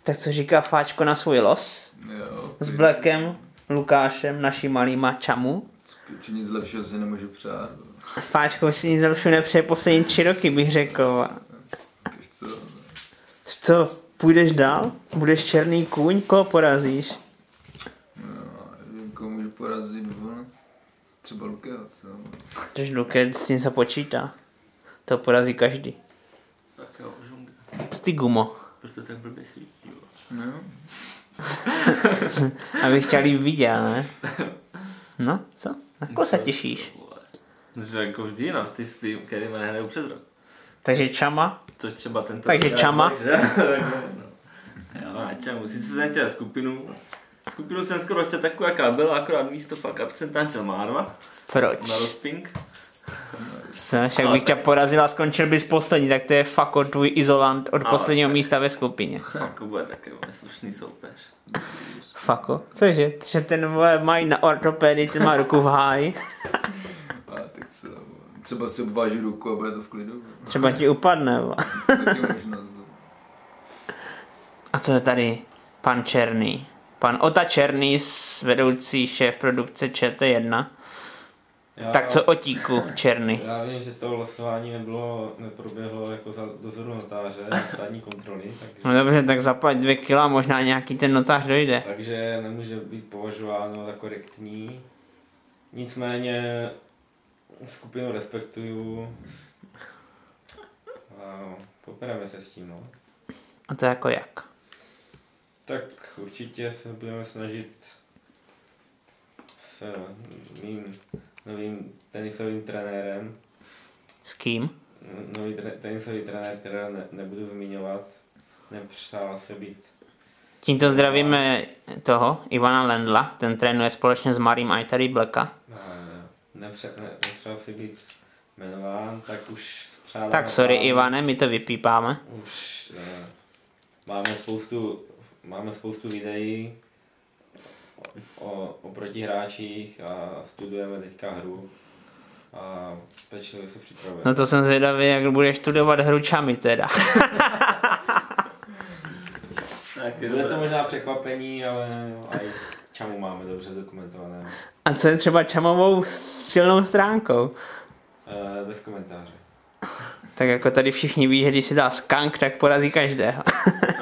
Tak co říká Fáčko na svůj los? Jo, s Blackem, Lukášem, naší malýma čamu. Či nic lepšího si nemůžu přát. Fáčko si nic lepšího nepřeje poslední 3 roky, bych řekl. Co, půjdeš dál? Budeš černý kůň? Koho porazíš? No, koho můžu porazit? Třeba Lukeho, co? Tož Luke, s tím se počítá. To porazí každý. Tak jo, žunga. Co ty gumo? Proč to tak blbě svítí, jo? No. Abych chtěl líp viděl, ne? No, co? Na koho se těšíš? No, jako vždy na ty Scream, který mě nehrajou přes rok. Takže čama? Což třeba tento... Takže čama? Jo, na čamu. Sice jsem chtěl skupinu jsem skoro chtěl takovou, jaká byla, akorát místo fakt absentán chtěl Marva. Proč? Na Rozping. Však bych tě porazil a skončil bys poslední, tak to je fako tvůj izolant od posledního místa ve skupině. Fako bude taky slušný soupeř. Fako? Cože? Že ten mají na ortopedii, ten má ruku v háji. A tak co? Třeba si obvážu ruku a bude to v klidu. Třeba ti upadne. Taky možnost. A co je tady pan Černý? Pan Ota Černý, vedoucí šéf produkce ČT1. Tak co Otíku Černý? Já vím, že to losování neproběhlo jako za dozoru notáře, státní kontroly. Takže, No dobře, tak zaplať 2 kila, možná nějaký ten notář dojde. takže nemůže být považováno za korektní. Nicméně skupinu respektuju a popereme se s tím. No. A to jako jak? Tak určitě se budeme snažit s mým novým tenisovým trenérem. S kým? Nový tenisový trenér, kterého nebudu zmiňovat, nepřál se být. Tímto zdravíme toho, Ivana Lendla, ten trénuje společně s Marím Ajtary Blacka. Nepřál si být jmenován, tak už přádáme. Tak sorry Ivane, my to vypípáme. Už máme spoustu videí o protihráčích a studujeme teďka hru a pečlivě se připravujeme. No to jsem zvědavý, jak budeš studovat hru čami teda. Bude to možná překvapení, ale i čamu máme dobře dokumentované. A co je třeba čamovou silnou stránkou? Bez komentáře. Tak jako tady všichni ví, že když si dá skank, tak porazí každého.